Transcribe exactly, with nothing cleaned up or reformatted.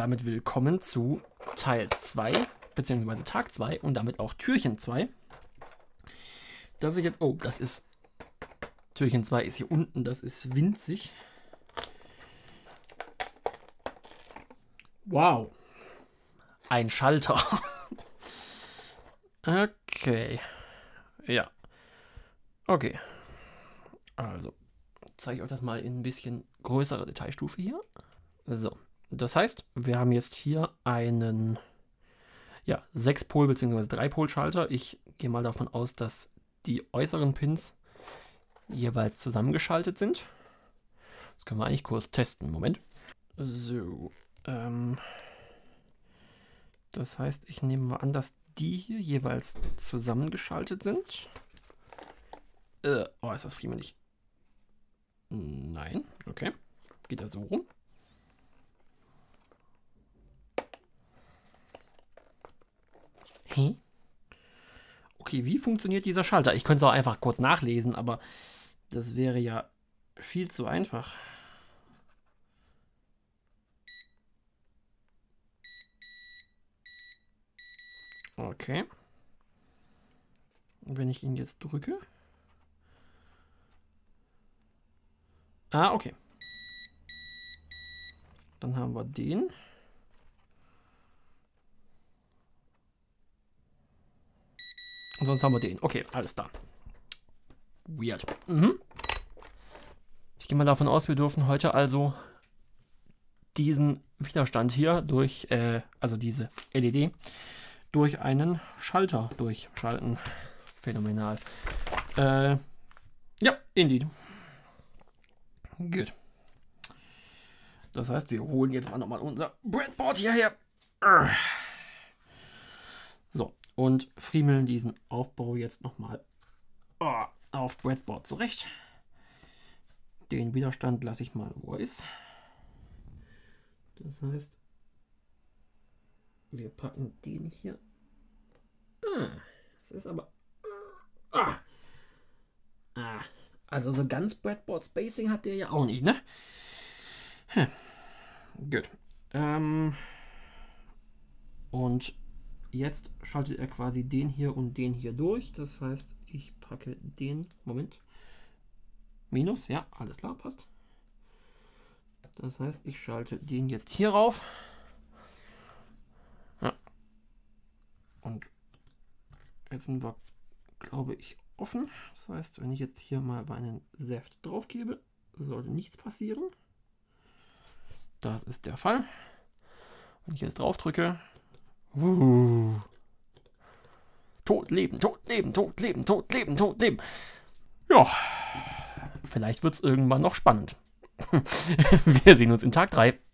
damit willkommen zu Teil zwei, beziehungsweise Tag zwei und damit auch Türchen zwei. Das ich jetzt, oh, das ist, Türchen zwei ist hier unten, das ist winzig. Wow. Ein Schalter. Okay. Ja. Okay. Also, zeige ich euch das mal in ein bisschen größerer Detailstufe hier. So, das heißt, wir haben jetzt hier einen ja, sechs Pol- bzw. drei Pol-Schalter. Ich gehe mal davon aus, dass die äußeren Pins jeweils zusammengeschaltet sind. Das können wir eigentlich kurz testen. Moment. So, ähm, das heißt, ich nehme mal an, dass die hier jeweils zusammengeschaltet sind. Äh, oh, ist das friemelig. Nein, okay. Geht das so rum? Hä? Okay, wie funktioniert dieser Schalter? Ich könnte es auch einfach kurz nachlesen, aber das wäre ja viel zu einfach. Okay. Und wenn ich ihn jetzt drücke. Ah, okay. Dann haben wir den. Und sonst haben wir den. Okay, alles da. Weird. Mhm. Ich gehe mal davon aus, wir dürfen heute also diesen Widerstand hier durch, äh, also diese L E D, durch einen Schalter durchschalten. Phänomenal. Äh, ja, indeed. Gut. Das heißt, wir holen jetzt mal nochmal unser Breadboard hierher. So, und friemeln diesen Aufbau jetzt nochmal oh, auf Breadboard zurecht. Den Widerstand lasse ich mal, wo er ist. Das heißt, wir packen den hier. Ah, das ist aber... Ah, ah, also so ganz Breadboard Spacing hat der ja auch nicht, ne? Hm. Gut. Ähm, und jetzt schaltet er quasi den hier und den hier durch. Das heißt, ich packe den... Moment. Minus, ja, alles klar, passt. Das heißt, ich schalte den jetzt hier rauf. Ja. Und jetzt sind wir, glaube ich, offen. Das heißt, wenn ich jetzt hier mal meinen Saft drauf gebe, sollte nichts passieren. Das ist der Fall. Wenn ich jetzt drauf drücke. Uh, Tod, Leben, Tod, Leben, Tod, Leben, Tod, Leben, Tod, Leben. Ja, vielleicht wird es irgendwann noch spannend. Wir sehen uns in Tag drei.